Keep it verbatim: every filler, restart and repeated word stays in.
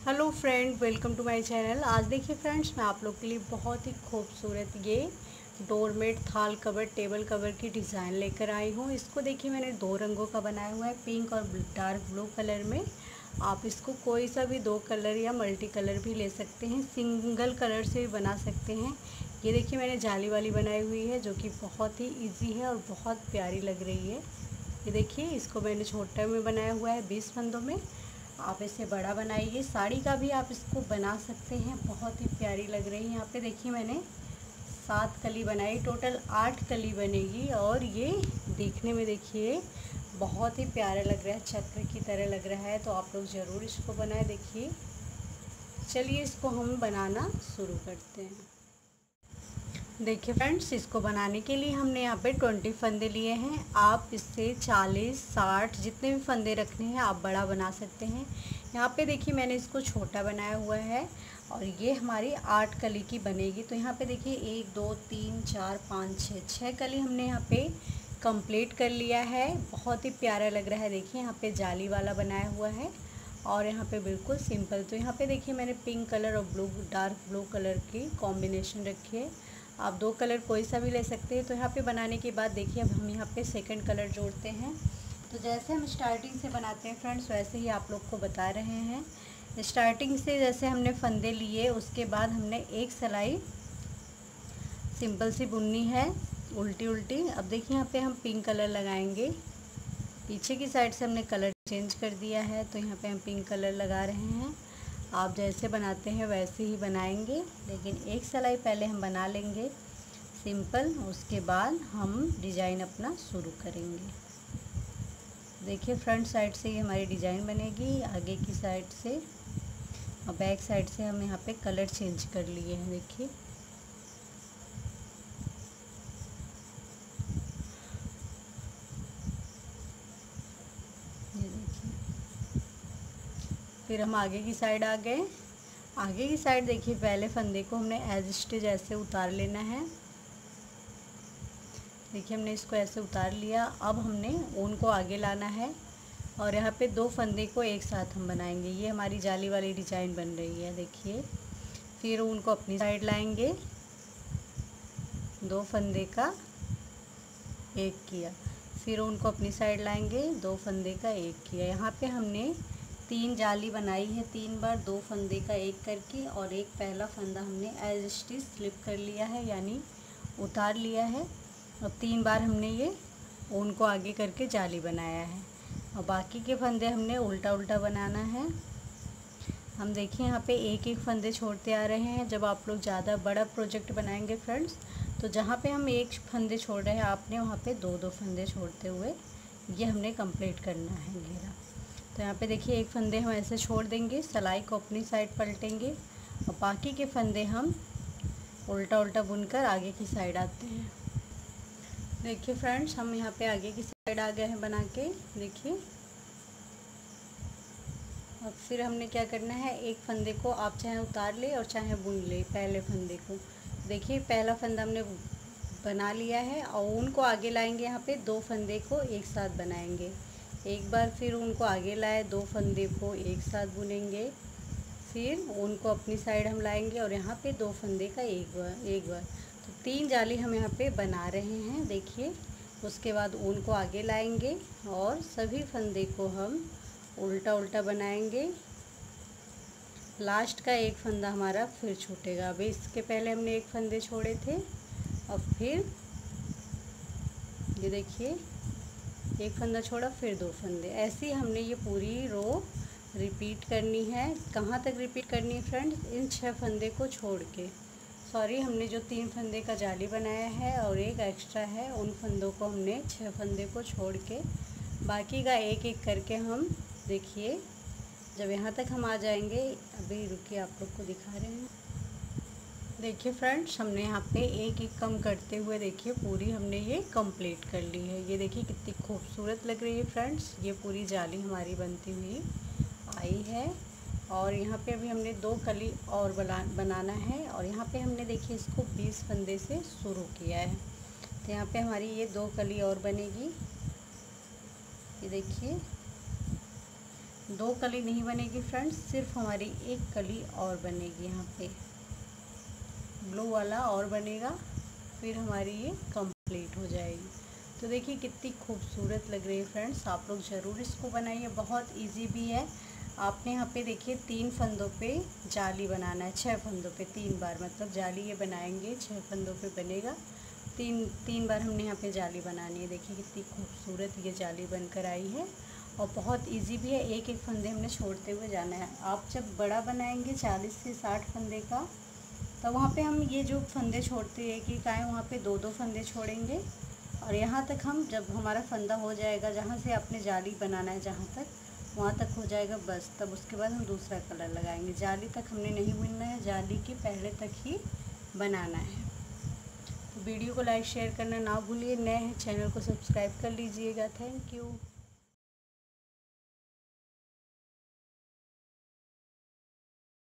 Hello friend, welcome to my channel. आज देखिए friends, मैं आप लोग के लिए बहुत ही खूबसूरत ये डोरमेट थाल कवर टेबल कवर की डिज़ाइन लेकर आई हूँ। इसको देखिए मैंने दो रंगों का बनाया हुआ है, पिंक और डार्क ब्लू कलर में। आप इसको कोई सा भी दो कलर या मल्टी कलर भी ले सकते हैं, सिंगल कलर से भी बना सकते हैं। ये देखिए मैंने जाली वाली बनाई हुई है जो कि बहुत ही ईजी है और बहुत प्यारी लग रही है। ये देखिए, इसको मैंने छोटा में बनाया हुआ है बीस फंदों में। आप इसे बड़ा बनाइए, साड़ी का भी आप इसको बना सकते हैं, बहुत ही प्यारी लग रही है। यहाँ पे देखिए मैंने सात कली बनाई, टोटल आठ कली बनेगी। और ये देखने में देखिए बहुत ही प्यारा लग रहा है, चक्र की तरह लग रहा है। तो आप लोग ज़रूर इसको बनाए देखिए। चलिए इसको हम बनाना शुरू करते हैं। देखिए फ्रेंड्स, इसको बनाने के लिए हमने यहाँ पे बीस फंदे लिए हैं। आप इससे चालीस साठ जितने भी फंदे रखने हैं आप बड़ा बना सकते हैं। यहाँ पे देखिए मैंने इसको छोटा बनाया हुआ है और ये हमारी आठ कली की बनेगी। तो यहाँ पे देखिए एक दो तीन चार पाँच छः छः कली हमने यहाँ पे कंप्लीट कर लिया है। बहुत ही प्यारा लग रहा है। देखिए यहाँ पे जाली वाला बनाया हुआ है और यहाँ पे बिल्कुल सिंपल। तो यहाँ पे देखिए मैंने पिंक कलर और ब्लू डार्क ब्लू कलर की कॉम्बिनेशन रखी है। आप दो कलर कोई सा भी ले सकते हैं। तो यहाँ पे बनाने के बाद देखिए अब हम यहाँ पे सेकंड कलर जोड़ते हैं। तो जैसे हम स्टार्टिंग से बनाते हैं फ्रेंड्स, वैसे ही आप लोग को बता रहे हैं। स्टार्टिंग से जैसे हमने फंदे लिए, उसके बाद हमने एक सिलाई सिंपल सी बुननी है, उल्टी उल्टी। अब देखिए यहाँ पे हम पिंक कलर लगाएंगे। पीछे की साइड से हमने कलर चेंज कर दिया है, तो यहाँ पे हम पिंक कलर लगा रहे हैं। आप जैसे बनाते हैं वैसे ही बनाएंगे, लेकिन एक सिलाई पहले हम बना लेंगे सिंपल, उसके बाद हम डिज़ाइन अपना शुरू करेंगे। देखिए फ्रंट साइड से ही हमारी डिज़ाइन बनेगी, आगे की साइड से और बैक साइड से हम यहाँ पे कलर चेंज कर लिए हैं। देखिए ये देखिए, फिर हम आगे की साइड आ गए। आगे की साइड देखिए पहले फंदे को हमने एज स्टिच ऐसे उतार लेना है। देखिए हमने इसको ऐसे उतार लिया। अब हमने ऊन को आगे लाना है और यहाँ पे दो फंदे को एक साथ हम बनाएंगे। ये हमारी जाली वाली डिज़ाइन बन रही है। देखिए फिर ऊन को अपनी साइड लाएंगे, दो फंदे का एक किया, फिर ऊन को अपनी साइड लाएंगे, दो फंदे का एक किया। यहाँ पे हमने तीन जाली बनाई है, तीन बार दो फंदे का एक करके, और एक पहला फंदा हमने एज स्टिच स्लिप कर लिया है, यानी उतार लिया है। और तीन बार हमने ये ऊन को आगे करके जाली बनाया है और बाकी के फंदे हमने उल्टा उल्टा बनाना है। हम देखिए यहाँ पे एक एक फंदे छोड़ते आ रहे हैं। जब आप लोग ज़्यादा बड़ा प्रोजेक्ट बनाएंगे फ्रेंड्स, तो जहाँ पे हम एक फंदे छोड़ रहे हैं आपने वहाँ पे दो दो फंदे छोड़ते हुए ये हमने कंप्लीट करना है घेरा। तो यहाँ पे देखिए एक फंदे हम ऐसे छोड़ देंगे, सिलाई को अपनी साइड पलटेंगे और बाकी के फंदे हम उल्टा उल्टा बुनकर आगे की साइड आते हैं। देखिए फ्रेंड्स, हम यहाँ पे आगे की साइड आ गए हैं बना के। देखिए अब फिर हमने क्या करना है, एक फंदे को आप चाहे उतार ले और चाहे बुन ले पहले फंदे को। देखिए पहला फंदा हमने बना लिया है और ऊन को आगे लाएंगे। यहाँ पे दो फंदे को एक साथ बनाएंगे, एक बार फिर ऊन को आगे लाए, दो फंदे को एक साथ बुनेंगे, फिर ऊन को अपनी साइड हम लाएंगे और यहाँ पे दो फंदे का एक बार एक बार तो तीन जाली हम यहाँ पे बना रहे हैं। देखिए उसके बाद ऊन को आगे लाएंगे और सभी फंदे को हम उल्टा उल्टा बनाएंगे। लास्ट का एक फंदा हमारा फिर छूटेगा। अभी इसके पहले हमने एक फंदे छोड़े थे और फिर ये देखिए एक फंदा छोड़ा, फिर दो फंदे, ऐसे ही हमने ये पूरी रो रिपीट करनी है। कहाँ तक रिपीट करनी है फ्रेंड्स, इन छह फंदे को छोड़ के। सॉरी, हमने जो तीन फंदे का जाली बनाया है और एक एक्स्ट्रा है, उन फंदों को हमने छह फंदे को छोड़ के बाकी का एक एक करके हम देखिए जब यहाँ तक हम आ जाएंगे। अभी रुकिए, आप लोग को दिखा रहे हैं। देखिए फ्रेंड्स, हमने यहाँ पे एक एक कम करते हुए देखिए पूरी हमने ये कंप्लीट कर ली है। ये देखिए कितनी खूबसूरत लग रही है फ्रेंड्स, ये पूरी जाली हमारी बनती हुई आई है। और यहाँ पे अभी हमने दो कली और बना बनाना है और यहाँ पे हमने देखिए इसको बीस फंदे से शुरू किया है। तो यहाँ पे हमारी ये दो कली और बनेगी। ये देखिए दो कली नहीं बनेगी फ्रेंड्स, सिर्फ हमारी एक कली और बनेगी। यहाँ पे ब्लू वाला और बनेगा, फिर हमारी ये कंप्लीट हो जाएगी। तो देखिए कितनी खूबसूरत लग रही है फ्रेंड्स, आप लोग ज़रूर इसको बनाइए, बहुत इजी भी है। आपने यहाँ पे देखिए तीन फंदों पे जाली बनाना है, छह फंदों पे तीन बार, मतलब जाली ये बनाएंगे छह फंदों पे बनेगा, तीन तीन बार हमने यहाँ पे जाली बनानी है। देखिए कितनी खूबसूरत ये जाली बनकर आई है और बहुत इजी भी है, एक एक फंदे हमने छोड़ते हुए जाना है। आप जब बड़ा बनाएंगे चालीस से साठ फंदे का, तो वहाँ पे हम ये जो फंदे छोड़ते हैं कि काएँ, वहाँ पे दो दो फंदे छोड़ेंगे और यहाँ तक हम जब हमारा फंदा हो जाएगा, जहाँ से आपने जाली बनाना है जहाँ तक, वहाँ तक हो जाएगा बस, तब उसके बाद हम दूसरा कलर लगाएंगे। जाली तक हमने नहीं बुनना है, जाली के पहले तक ही बनाना है। तो वीडियो को लाइक शेयर करना ना भूलिए, नए हैं चैनल को सब्सक्राइब कर लीजिएगा। Thank you.